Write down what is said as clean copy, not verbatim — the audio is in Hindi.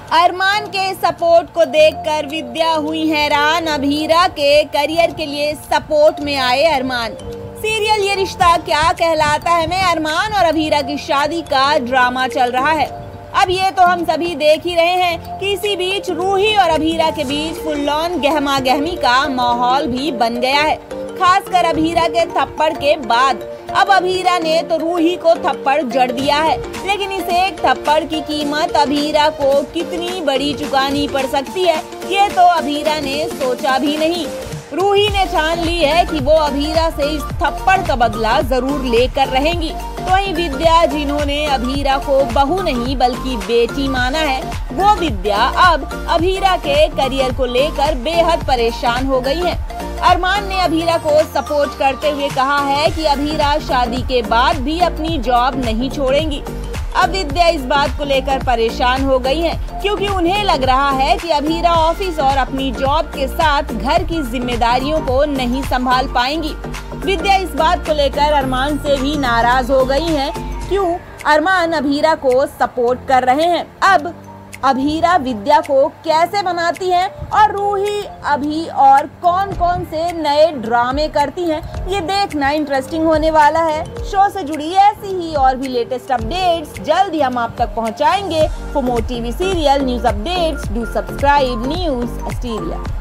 अरमान के सपोर्ट को देखकर विद्या हुई हैरान। अभीरा के करियर के लिए सपोर्ट में आए अरमान। सीरियल ये रिश्ता क्या कहलाता है में अरमान और अभीरा की शादी का ड्रामा चल रहा है। अब ये तो हम सभी देख ही रहे हैं कि इसी बीच रूही और अभीरा के बीच फुल ऑन गहमा गहमी का माहौल भी बन गया है। खासकर अभीरा के थप्पड़ के बाद अब अभीरा ने तो रूही को थप्पड़ जड़ दिया है, लेकिन इस एक थप्पड़ की कीमत अभीरा को कितनी बड़ी चुकानी पड़ सकती है ये तो अभीरा ने सोचा भी नहीं। रूही ने ठान ली है कि वो अभीरा से इस थप्पड़ का बदला जरूर लेकर रहेंगी। तो वहीं विद्या, जिन्होंने अभीरा को बहू नहीं बल्कि बेटी माना है, वो विद्या अब अभीरा के करियर को लेकर बेहद परेशान हो गई है। अरमान ने अभीरा को सपोर्ट करते हुए कहा है कि अभीरा शादी के बाद भी अपनी जॉब नहीं छोड़ेंगी। अब विद्या इस बात को लेकर परेशान हो गई हैं, क्योंकि उन्हें लग रहा है कि अभीरा ऑफिस और अपनी जॉब के साथ घर की जिम्मेदारियों को नहीं संभाल पाएंगी। विद्या इस बात को लेकर अरमान से भी नाराज हो गई हैं। क्यों अरमान अभीरा को सपोर्ट कर रहे हैं। अब अभीरा विद्या को कैसे बनाती हैं और रूही अभी और कौन कौन से नए ड्रामे करती हैं, ये देखना इंटरेस्टिंग होने वाला है। शो से जुड़ी ऐसी ही और भी लेटेस्ट अपडेट्स जल्द ही हम आप तक पहुंचाएंगे। For more TV serial news updates do subscribe news अस्टीरिया।